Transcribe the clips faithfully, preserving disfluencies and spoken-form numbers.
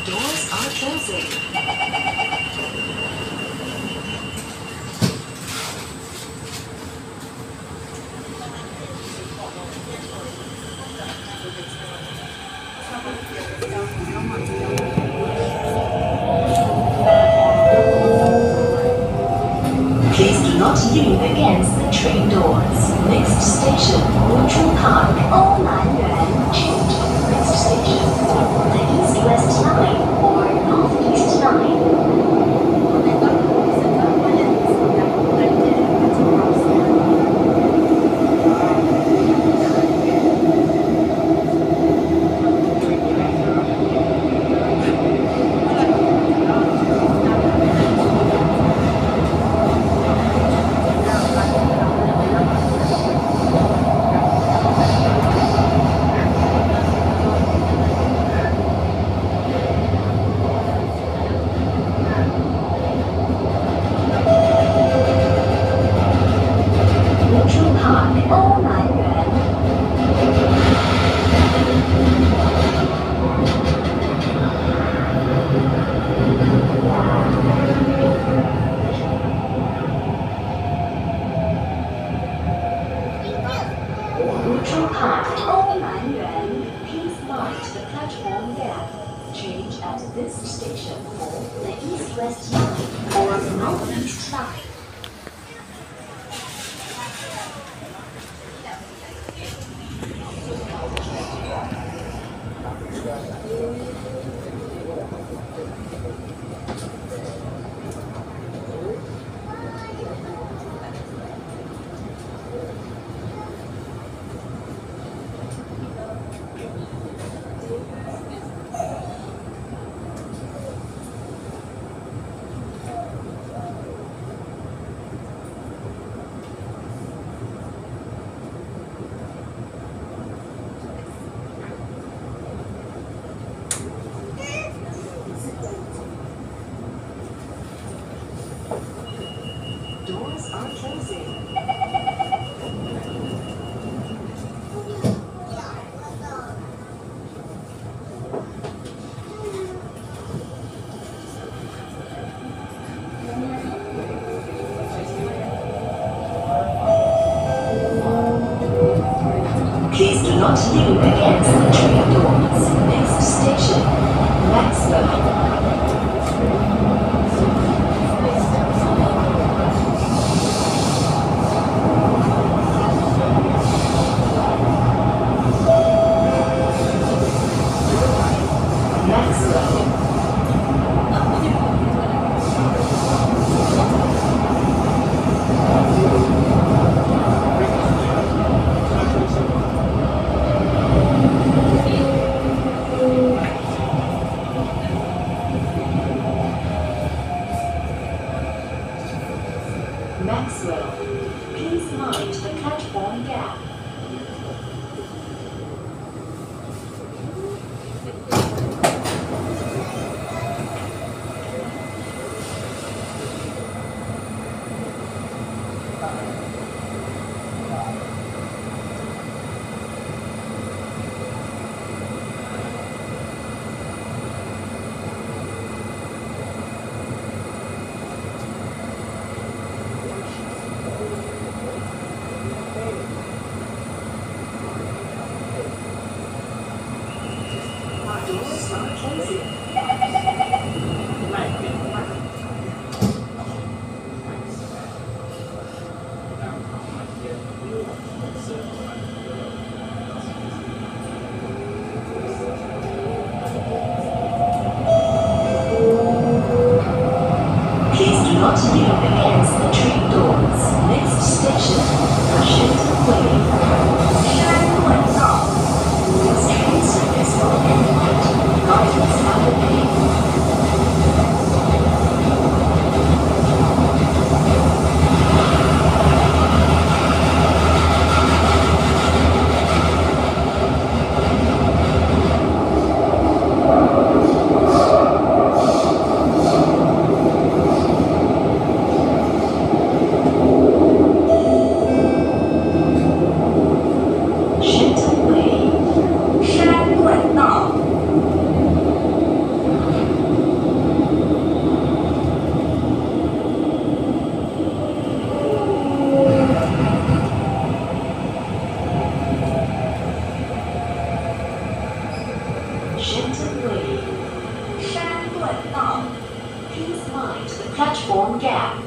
Doors are closing. Please do not lean against the train doors. Next station, Wuchu Park. All nine yuan. Change at the next station for the East-West Line or North-East Line. Wuchu Park, all nine yuan. Please mind the platform gap. Change at this station for the East-West Line or North-East Line. Doors are closing. Please do not lean against the train doors. Next station, Maxwell. Maxwell, please mind the platform gap. Doors are closing. Please do not lean against the train doors. Next station, Washington Way. This train service will end at Gardens Avenue. platform gap.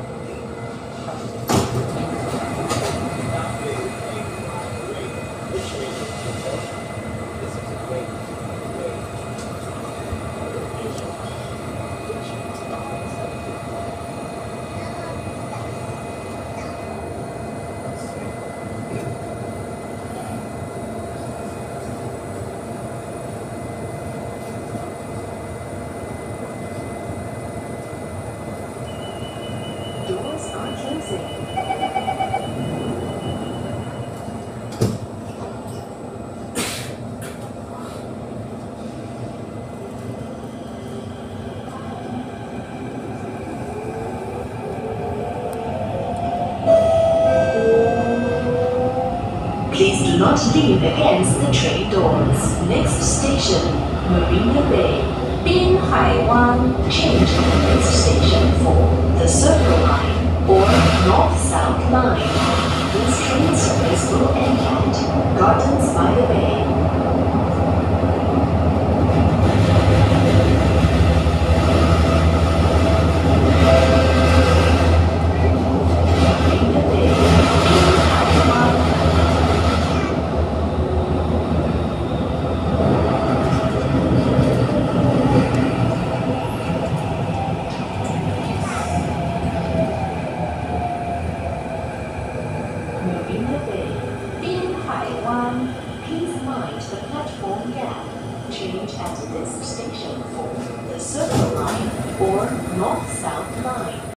Doors are closing. Please do not lean against the train doors. Next station, Marina Bay. Binhaiwan. Change to the next station for the Circle Line or North-South Line. This train service will end at Gardens by the Bay. Marina Bay. Binhaiwan. Marina Bay. Binhaiwan. Please mind the platform gap. Change at this station for the Circle Line or North-South Line.